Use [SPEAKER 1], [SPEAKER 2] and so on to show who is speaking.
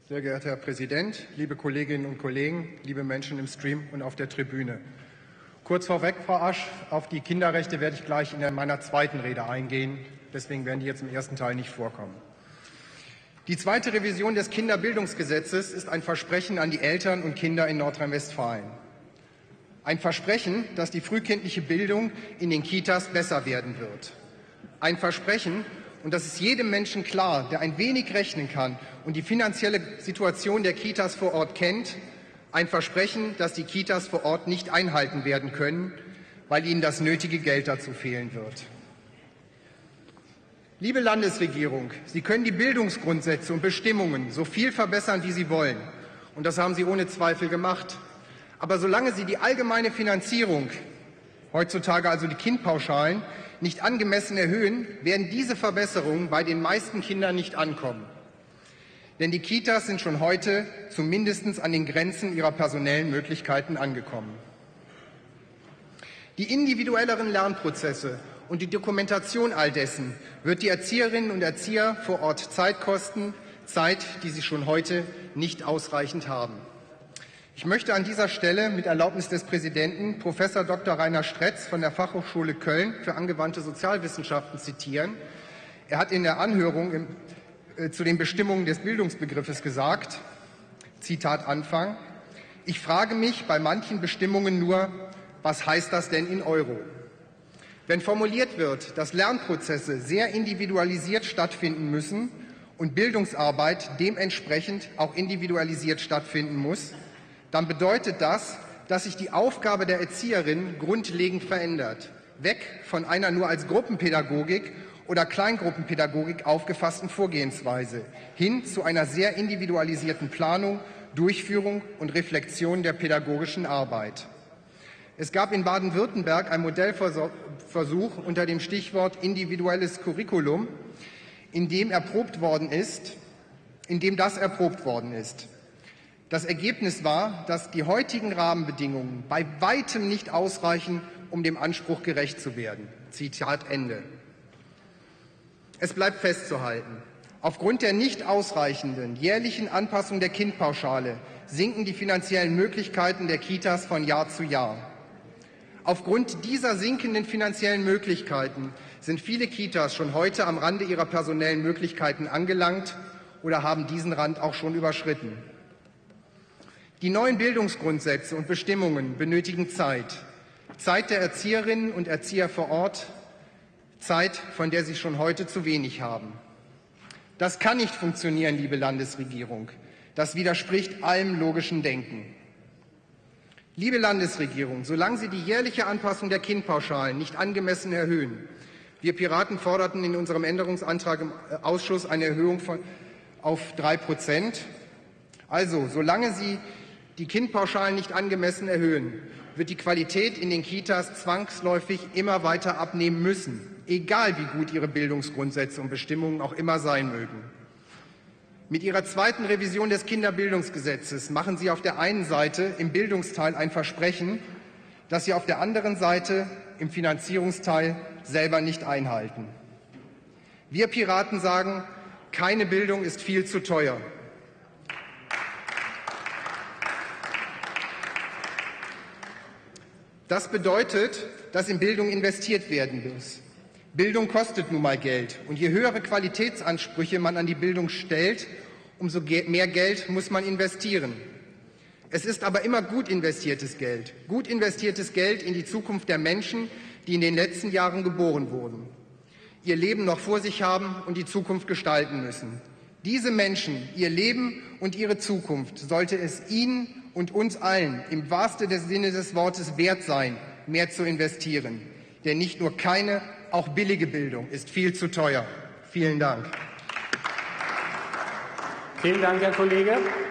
[SPEAKER 1] Sehr geehrter Herr Präsident, liebe Kolleginnen und Kollegen, liebe Menschen im Stream und auf der Tribüne. Kurz vorweg, Frau Asch, auf die Kinderrechte werde ich gleich in meiner zweiten Rede eingehen. Deswegen werden die jetzt im ersten Teil nicht vorkommen. Die zweite Revision des Kinderbildungsgesetzes ist ein Versprechen an die Eltern und Kinder in Nordrhein-Westfalen. Ein Versprechen, dass die frühkindliche Bildung in den Kitas besser werden wird. Ein Versprechen, und das ist jedem Menschen klar, der ein wenig rechnen kann und die finanzielle Situation der Kitas vor Ort kennt, ein Versprechen, das die Kitas vor Ort nicht einhalten werden können, weil ihnen das nötige Geld dazu fehlen wird. Liebe Landesregierung, Sie können die Bildungsgrundsätze und Bestimmungen so viel verbessern, wie Sie wollen. Und das haben Sie ohne Zweifel gemacht. Aber solange Sie die allgemeine Finanzierung, heutzutage also die Kindpauschalen, nicht angemessen erhöhen, werden diese Verbesserungen bei den meisten Kindern nicht ankommen. Denn die Kitas sind schon heute zumindest an den Grenzen ihrer personellen Möglichkeiten angekommen. Die individuelleren Lernprozesse und die Dokumentation all dessen wird die Erzieherinnen und Erzieher vor Ort Zeit kosten, Zeit, die sie schon heute nicht ausreichend haben. Ich möchte an dieser Stelle mit Erlaubnis des Präsidenten Prof. Dr. Rainer Stretz von der Fachhochschule Köln für angewandte Sozialwissenschaften zitieren. Er hat in der Anhörung zu den Bestimmungen des Bildungsbegriffes gesagt, Zitat Anfang, ich frage mich bei manchen Bestimmungen nur, was heißt das denn in Euro? Wenn formuliert wird, dass Lernprozesse sehr individualisiert stattfinden müssen und Bildungsarbeit dementsprechend auch individualisiert stattfinden muss, dann bedeutet das, dass sich die Aufgabe der Erzieherin grundlegend verändert. Weg von einer nur als Gruppenpädagogik oder Kleingruppenpädagogik aufgefassten Vorgehensweise hin zu einer sehr individualisierten Planung, Durchführung und Reflexion der pädagogischen Arbeit. Es gab in Baden-Württemberg einen Modellversuch unter dem Stichwort individuelles Curriculum, in dem das erprobt worden ist. Das Ergebnis war, dass die heutigen Rahmenbedingungen bei weitem nicht ausreichen, um dem Anspruch gerecht zu werden. Zitat Ende. Es bleibt festzuhalten, aufgrund der nicht ausreichenden jährlichen Anpassung der Kindpauschale sinken die finanziellen Möglichkeiten der Kitas von Jahr zu Jahr. Aufgrund dieser sinkenden finanziellen Möglichkeiten sind viele Kitas schon heute am Rande ihrer personellen Möglichkeiten angelangt oder haben diesen Rand auch schon überschritten. Die neuen Bildungsgrundsätze und Bestimmungen benötigen Zeit. Zeit der Erzieherinnen und Erzieher vor Ort, Zeit, von der sie schon heute zu wenig haben. Das kann nicht funktionieren, liebe Landesregierung. Das widerspricht allem logischen Denken. Liebe Landesregierung, solange Sie die jährliche Anpassung der Kindpauschalen nicht angemessen erhöhen, wir Piraten forderten in unserem Änderungsantrag im Ausschuss eine Erhöhung auf 3%. Also, solange Sie die Kindpauschalen nicht angemessen erhöhen, wird die Qualität in den Kitas zwangsläufig immer weiter abnehmen müssen, egal wie gut Ihre Bildungsgrundsätze und Bestimmungen auch immer sein mögen. Mit Ihrer zweiten Revision des Kinderbildungsgesetzes machen Sie auf der einen Seite im Bildungsteil ein Versprechen, das Sie auf der anderen Seite im Finanzierungsteil selber nicht einhalten. Wir Piraten sagen, keine Bildung ist viel zu teuer. Das bedeutet, dass in Bildung investiert werden muss. Bildung kostet nun mal Geld. Und je höhere Qualitätsansprüche man an die Bildung stellt, umso mehr Geld muss man investieren. Es ist aber immer gut investiertes Geld. Gut investiertes Geld in die Zukunft der Menschen, die in den letzten Jahren geboren wurden, ihr Leben noch vor sich haben und die Zukunft gestalten müssen. Diese Menschen, ihr Leben und ihre Zukunft, sollte es ihnen und uns allen im wahrsten Sinne des Wortes wert sein, mehr zu investieren. Denn nicht nur keine, auch billige Bildung ist viel zu teuer. Vielen Dank.
[SPEAKER 2] Vielen Dank, Herr Kollege.